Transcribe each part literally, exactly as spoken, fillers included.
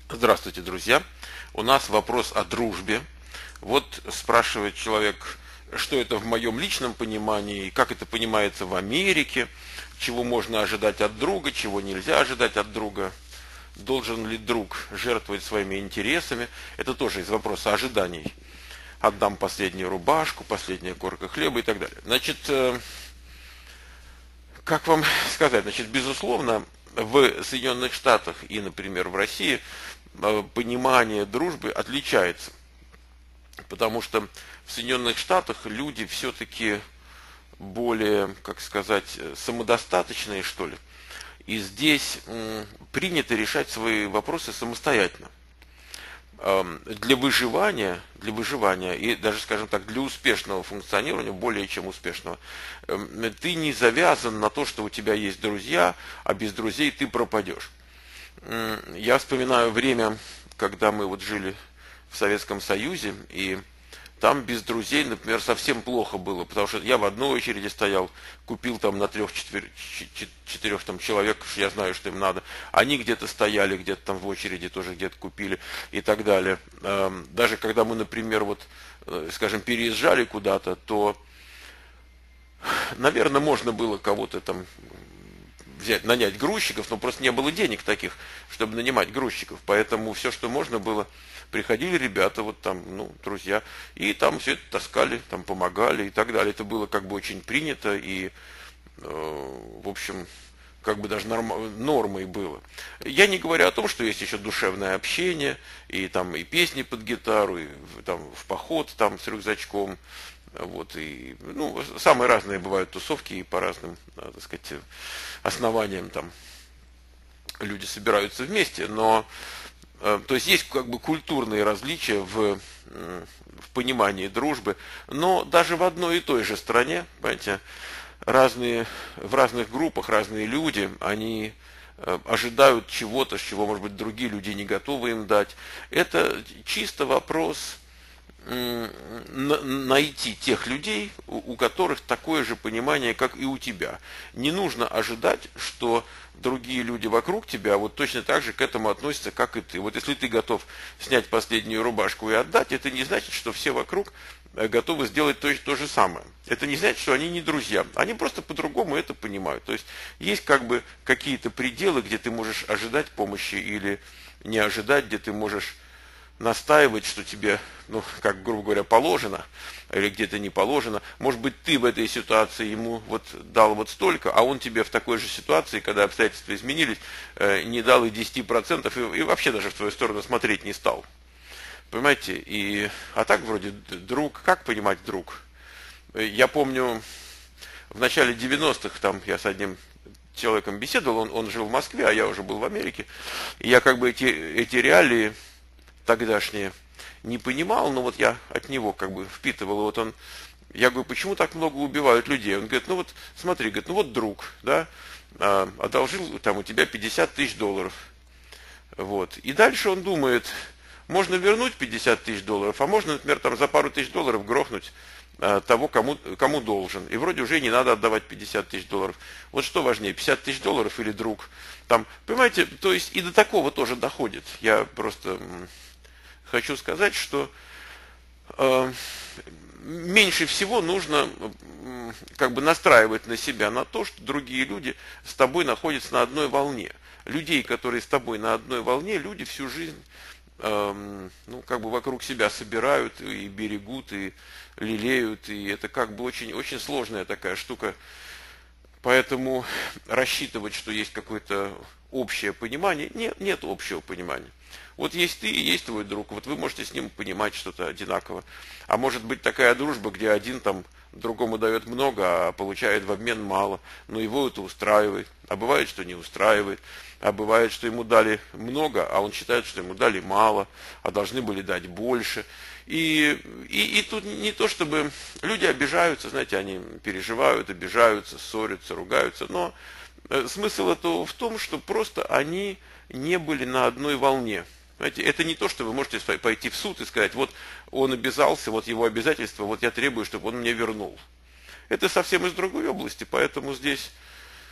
Здравствуйте, друзья. У нас вопрос о дружбе. Вот спрашивает человек, что это в моем личном понимании, как это понимается в Америке, чего можно ожидать от друга, чего нельзя ожидать от друга, должен ли друг жертвовать своими интересами. Это тоже из вопроса ожиданий. Отдам последнюю рубашку, последняя корка хлеба и так далее. Значит, э, как вам сказать, значит, безусловно, в Соединенных Штатах и, например, в России э, понимание дружбы отличается. Потому что в Соединенных Штатах люди все-таки более, как сказать, самодостаточные, что ли. И здесь м, принято решать свои вопросы самостоятельно. Эм, Для выживания, для выживания и даже, скажем так, для успешного функционирования, более чем успешного, эм, ты не завязан на то, что у тебя есть друзья, а без друзей ты пропадешь. М, Я вспоминаю время, когда мы вот жили в Советском Союзе, и там без друзей, например, совсем плохо было, потому что я в одной очереди стоял, купил там на трех-четырех там человек, я знаю, что им надо, они где-то стояли, где-то там в очереди тоже где-то купили и так далее. Эм, Даже когда мы, например, вот, э, скажем, переезжали куда-то, то, наверное, можно было кого-то там взять, нанять грузчиков, но просто не было денег таких, чтобы нанимать грузчиков. Поэтому все, что можно было, приходили ребята, вот там, ну, друзья, и там все это таскали, там помогали и так далее. Это было как бы очень принято и, э, в общем, как бы даже норм, нормой было. Я не говорю о том, что есть еще душевное общение, и там и песни под гитару, и там в поход там с рюкзачком. Вот, и, ну, самые разные бывают тусовки, и по разным, так сказать, основаниям там люди собираются вместе, но, э, то есть есть как бы культурные различия в, э, в понимании дружбы, но даже в одной и той же стране, понимаете, разные, в разных группах разные люди, они э, ожидают чего-то, с чего, может быть, другие люди не готовы им дать. Это чисто вопрос найти тех людей, у которых такое же понимание, как и у тебя. Не нужно ожидать, что другие люди вокруг тебя вот точно так же к этому относятся, как и ты. Вот если ты готов снять последнюю рубашку и отдать, это не значит, что все вокруг готовы сделать то, то же самое. Это не значит, что они не друзья. Они просто по-другому это понимают. То есть есть как бы какие-то пределы, где ты можешь ожидать помощи или не ожидать, где ты можешь настаивать, что тебе, ну, как, грубо говоря, положено, или где-то не положено. Может быть, ты в этой ситуации ему вот дал вот столько, а он тебе в такой же ситуации, когда обстоятельства изменились, не дал и десять процентов, и, и вообще даже в твою сторону смотреть не стал. Понимаете? И, а так вроде друг, как понимать друг? Я помню, в начале девяностых там я с одним человеком беседовал, он, он жил в Москве, а я уже был в Америке, и я как бы эти, эти реалии тогдашние не понимал, но вот я от него как бы впитывал, и вот он, я говорю, почему так много убивают людей? Он говорит, ну вот, смотри, говорит, ну вот друг, да, а, одолжил там у тебя пятьдесят тысяч долларов, вот, и дальше он думает, можно вернуть пятьдесят тысяч долларов, а можно, например, там за пару тысяч долларов грохнуть а, того, кому, кому должен, и вроде уже не надо отдавать пятьдесят тысяч долларов. Вот что важнее, пятьдесят тысяч долларов или друг? Там, понимаете, то есть и до такого тоже доходит. Я просто хочу сказать, что э, меньше всего нужно э, как бы настраивать на себя на то, что другие люди с тобой находятся на одной волне. Людей, которые с тобой на одной волне, люди всю жизнь э, ну, как бы вокруг себя собирают и берегут, и лелеют, и это как бы очень, очень сложная такая штука. Поэтому рассчитывать, что есть какое-то общее понимание, нет, нет общего понимания. Вот есть ты и есть твой друг, вот вы можете с ним понимать что-то одинаково. А может быть такая дружба, где один там другому дает много, а получает в обмен мало, но его это устраивает. А бывает, что не устраивает. А бывает, что ему дали много, а он считает, что ему дали мало, а должны были дать больше. И, и, и тут не то, чтобы люди обижаются, знаете, они переживают, обижаются, ссорятся, ругаются, но смысл этого в том, что просто они не были на одной волне. Знаете, это не то, что вы можете пойти в суд и сказать, вот он обязался, вот его обязательства, вот я требую, чтобы он мне вернул. Это совсем из другой области, поэтому здесь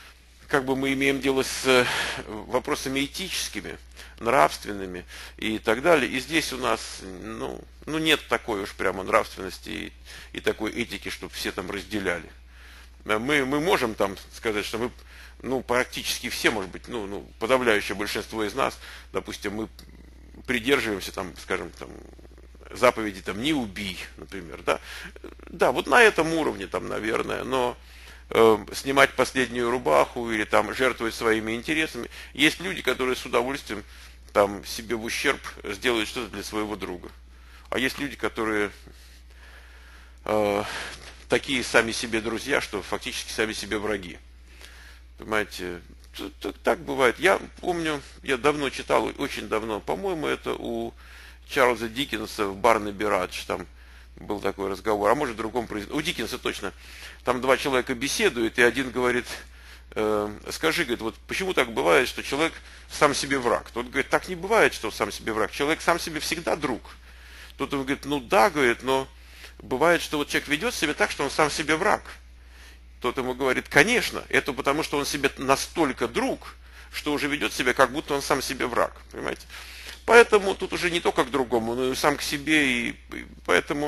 как бы мы имеем дело с вопросами этическими, нравственными и так далее. И здесь у нас, ну, ну нет такой уж прямо нравственности и, и такой этики, чтобы все там разделяли. Мы, мы можем там сказать, что мы, ну, практически все, может быть, ну, ну, подавляющее большинство из нас, допустим, мы придерживаемся, там, скажем, там, заповеди, там, не убий, например, да. Да, вот на этом уровне, там, наверное, но э, снимать последнюю рубаху или там жертвовать своими интересами. Есть люди, которые с удовольствием там себе в ущерб сделают что-то для своего друга. А есть люди, которые э, такие сами себе друзья, что фактически сами себе враги. Понимаете, так бывает. Я помню, я давно читал, очень давно, по-моему, это у Чарльза Диккенса в Барнаби Радж, там был такой разговор, а может в другом произведении, у Диккенса точно, там два человека беседуют, и один говорит, э, скажи, говорит, вот почему так бывает, что человек сам себе враг? Тот говорит, так не бывает, что сам себе враг, человек сам себе всегда друг. Тот он говорит, ну да, говорит, но бывает, что вот человек ведет себя так, что он сам себе враг. Тот ему говорит, конечно, это потому, что он себе настолько друг, что уже ведет себя, как будто он сам себе враг, понимаете? Поэтому тут уже не только к другому, но и сам к себе, и, и поэтому,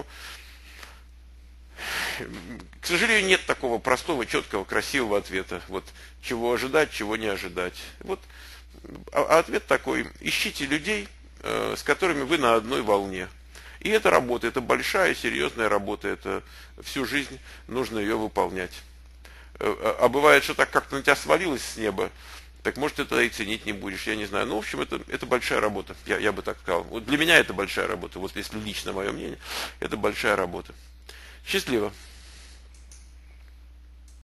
к сожалению, нет такого простого, четкого, красивого ответа. Вот чего ожидать, чего не ожидать. Вот а ответ такой: ищите людей, э, с которыми вы на одной волне. И это работа, это большая, серьезная работа, это всю жизнь нужно ее выполнять. А бывает, что так как-то на тебя свалилось с неба, так может ты тогда и ценить не будешь, я не знаю. Ну, в общем, это, это большая работа, я, я бы так сказал. Вот для меня это большая работа, вот если лично мое мнение, это большая работа. Счастливо.